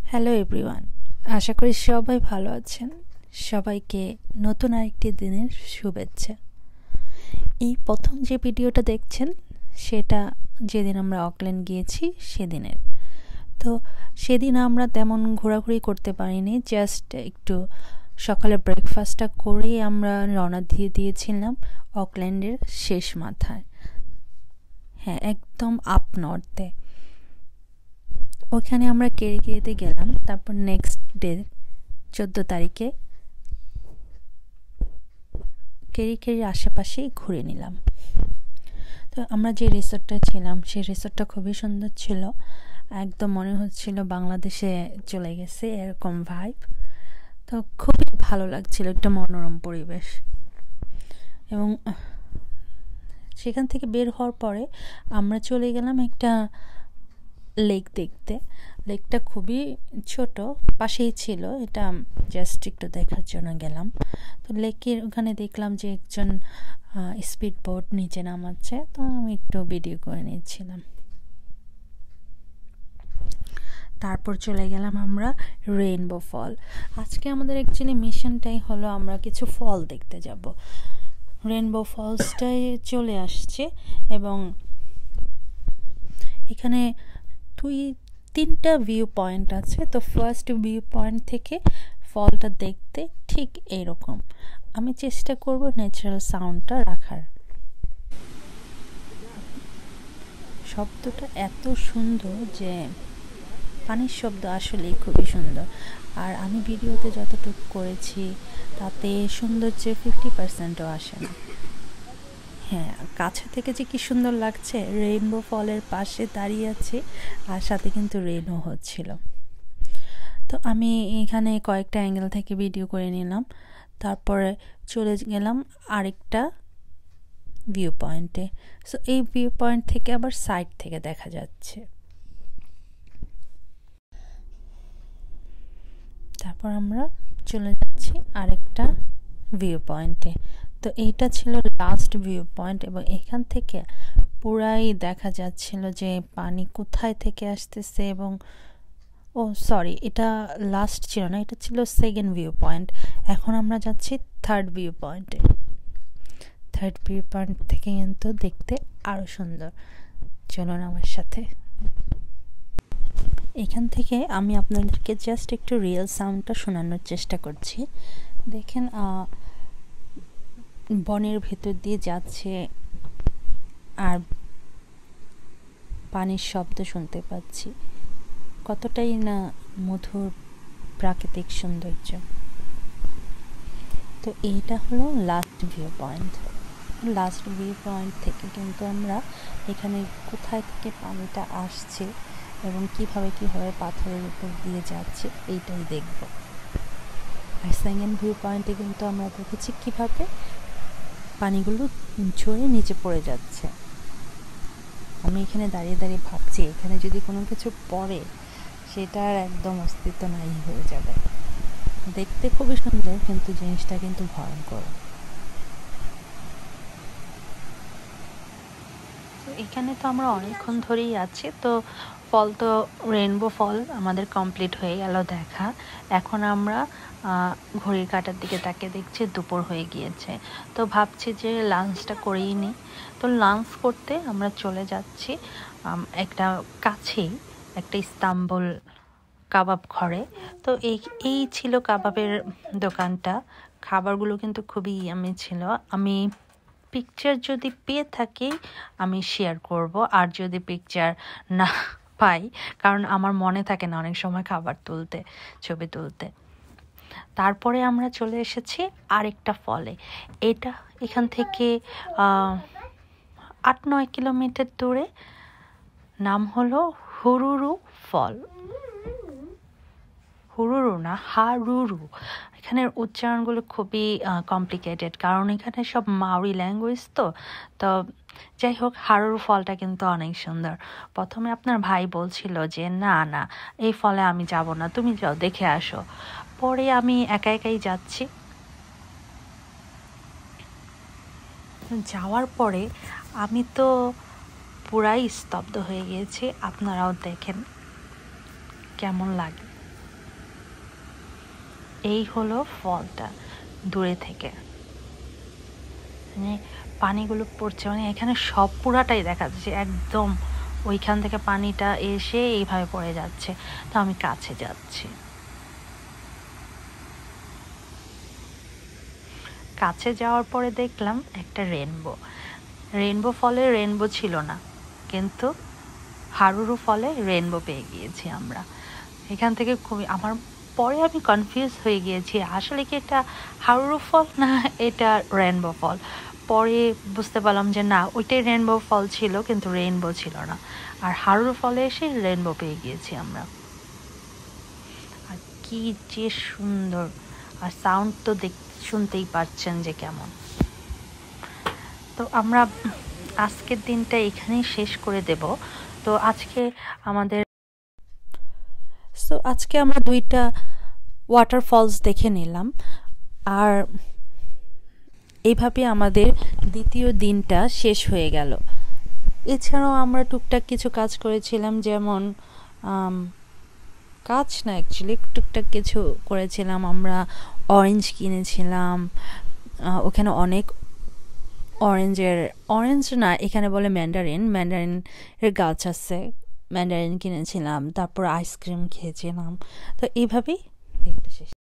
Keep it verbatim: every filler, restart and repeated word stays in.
Hello everyone, আশা করি সবাই ভালো আছেন। সবাইকে নতুন আরেকটি দিনের শুভেচ্ছা। এই প্রথম যে ভিডিওটা দেখছেন সেটা যেদিন আমরা অকল্যান্ড গিয়েছি সেদিনের। তো সেদিন আমরা তেমন ঘোরাঘুরি করতে পারিনি, জাস্ট একটু সকালে ব্রেকফাস্টটা করেই আমরা রওনা দিয়ে দিয়েছিলাম অকল্যান্ডের শেষ মাথায়, হ্যাঁ একদম আপ নর্থে। ওখানে আমরা কেরিকেরিতে গেলাম, তারপর নেক্সট ডে চোদ্দো তারিখে কেরিকেরির আশেপাশেই ঘুরে নিলাম। তো আমরা যে রিসোর্টটা ছিলাম সেই রিসোর্টটা খুবই সুন্দর ছিল, একদম মনে হচ্ছিল বাংলাদেশে চলে গেছে এরকম ভাইব। তো খুবই ভালো লাগছিল, একটা মনোরম পরিবেশ। এবং সেখান থেকে বের হওয়ার পরে আমরা চলে গেলাম একটা লেক দেখতে। লেকটা খুবই ছোট, পাশেই ছিল, এটা জাস্ট একটু দেখার জন্য গেলাম। তো লেকের ওখানে দেখলাম যে একজন স্পিড বোট নিচে নামাচ্ছে, তো আমি একটু ভিডিও করে নিয়েছিলাম। তারপর চলে গেলাম আমরা রেইনবো ফল। আজকে আমাদের অ্যাকচুয়ালি মিশনটাই হলো আমরা কিছু ফল দেখতে যাব। রেইনবো ফলসটাই চলে আসছে এবং এখানে দুই তিনটা ভিউ পয়েন্ট আছে। তো ফার্স্ট ভিউ পয়েন্ট থেকে ফলটা দেখতে ঠিক এইরকম। আমি চেষ্টা করব ন্যাচারাল সাউন্ডটা রাখার। শব্দটা এত সুন্দর যে পানির শব্দ আসলেই খুবই সুন্দর। আর আমি ভিডিওতে যতটুকু করেছি তাতে সৌন্দর্যের ফিফটি পার্সেন্টও আসে না। হ্যাঁ, কাছে থেকে যে কি সুন্দর লাগছে, রেইনবো ফলের পাশে দাঁড়িয়ে আছি আর সাথে কিন্তু রেইনও হচ্ছিল। তো আমি এখানে কয়েকটা অ্যাঙ্গেল থেকে ভিডিও করে নিলাম, তারপরে চলে গেলাম আরেকটা ভিউ পয়েন্টে। সো এই ভিউ পয়েন্ট থেকে আবার সাইড থেকে দেখা যাচ্ছে। তারপর আমরা চলে যাচ্ছি আরেকটা ভিউ পয়েন্টে। তো এইটা ছিল লাস্ট ভিউ পয়েন্ট এবং এখান থেকে পুরাই দেখা যাচ্ছিল যে পানি কোথায় থেকে আসতেছে। এবং ও সরি, এটা লাস্ট ছিল না, এটা ছিল সেকেন্ড ভিউ পয়েন্ট। এখন আমরা যাচ্ছি থার্ড ভিউ পয়েন্টে। থার্ড ভিউ পয়েন্ট থেকে কিন্তু দেখতে আরও সুন্দর। চলুন আমার সাথে। এখান থেকে আমি আপনাদেরকে জাস্ট একটু রিয়েল সাউন্ডটা শোনানোর চেষ্টা করছি। দেখেন বনের ভেতর দিয়ে যাচ্ছে আর পানির শব্দ শুনতে পাচ্ছি, কতটাই না মধুর প্রাকৃতিক সৌন্দর্য। তো এইটা হলো last viewpoint. Last viewpoint থেকে কিন্তু আমরা এখানে কোথায় থেকে পানিটা আসছে এবং কিভাবে কিভাবে পাথরের উপর দিয়ে যাচ্ছে এইটাই দেখব। আর সেকেন্ড ভিউ পয়েন্টে কিন্তু আমরা দেখেছি কিভাবে পানিগুলো ঝরে নিচে পড়ে যাচ্ছে। আমি এখানে দাঁড়িয়ে দাঁড়িয়ে ভাবছি এখানে যদি কোনো কিছু পড়ে সেটার একদম অস্তিত্ব নাই হয়ে যাবে। দেখতে খুবই সুন্দর কিন্তু জিনিসটা কিন্তু ভয়ঙ্কর। তো এখানে তো আমরা অনেকক্ষণ ধরেই আছি। তো ফল তো রেইনবো ফল আমাদের কমপ্লিট হয়ে গেল দেখা। এখন আমরা ঘড়ির কাঁটার দিকে তাকে দেখছি দুপুর হয়ে গিয়েছে। তো ভাবছি যে লাঞ্চটা করেই নিই। তো লাঞ্চ করতে আমরা চলে যাচ্ছি একটা কাছেই একটা ইস্তাম্বুল কাবাব ঘরে। তো এই এই ছিল কাবাবের দোকানটা। খাবারগুলো কিন্তু খুবই ইয়ামি ছিল। আমি পিকচার যদি পেয়ে থাকি আমি শেয়ার করব, আর যদি পিকচার না পাই, কারণ আমার মনে থাকে না অনেক সময় খাবার তুলতে, ছবি তুলতে। তারপরে আমরা চলে এসেছি আরেকটা ফলে। এটা এখান থেকে আট নয় কিলোমিটার দূরে, নাম হলো হুরুরু ফল। হুরুরু না, হারুরু। এখানের উচ্চারণগুলো খুবই কমপ্লিকেটেড, কারণ এখানে সব মাওরি ল্যাঙ্গুয়েজ। তো তো যাই হোক, হারুরু ফলটা কিন্তু অনেক সুন্দর। প্রথমে আপনার ভাই বলছিল যে না না এই ফলে আমি যাব না, তুমি যাও দেখে আসো। পরে আমি একা একাই যাচ্ছি। যাওয়ার পরে আমি তো পুরাই স্তব্ধ হয়ে গিয়েছি। আপনারাও দেখেন কেমন লাগে। এই হলো ফলটা দূরে থেকে, মানে পানিগুলো পড়ছে, মানে এখানে সব পুরাটাই দেখা যাচ্ছে একদম, ওইখান থেকে পানিটা এসে এইভাবে পড়ে যাচ্ছে। তো আমি কাছে যাচ্ছি, কাছে যাওয়ার পরে দেখলাম একটা রেনবো। রেনবো ফলে রেনবো ছিল না, কিন্তু হারুরু ফলে রেনবো পেয়ে গিয়েছি আমরা। এখান থেকে খুবই আমার, পরে আমি কনফিউজ হয়ে গিয়েছি আসলে কি এটা হারুরু ফল না এটা রেনবো ফল। পরে বুঝতে পারলাম যে না, ওইটাই রেনবো ফল ছিল কিন্তু রেনবো ছিল না, আর হারুরু ফলে এসে রেনবো পেয়ে গিয়েছি আমরা। আর কি যে সুন্দর, আর সাউন্ড তো দেখ শুনতেই পাচ্ছেন যে কেমন। তো আমরা আজকের দিনটা এখানেই শেষ করে দেব। তো আজকে আমাদের সো আজকে আমরা দুইটা ওয়াটারফলস দেখে নিলাম, আর এইভাবে আমাদের দ্বিতীয় দিনটা শেষ হয়ে গেল। এছাড়াও আমরা টুকটাক কিছু কাজ করেছিলাম, যেমন কাজ না অ্যাকচুয়ালি টুকটাক কিছু করেছিলাম। আমরা অরেঞ্জ কিনেছিলাম, ওখানে অনেক অরেঞ্জের, অরেঞ্জ না এখানে বলে ম্যান্ডারিন, ম্যান্ডারিনের গাছ আছে, ম্যান্ডারিন কিনেছিলাম, তারপর আইসক্রিম খেয়েছিলাম। তো এইভাবেই দিনটা শেষ।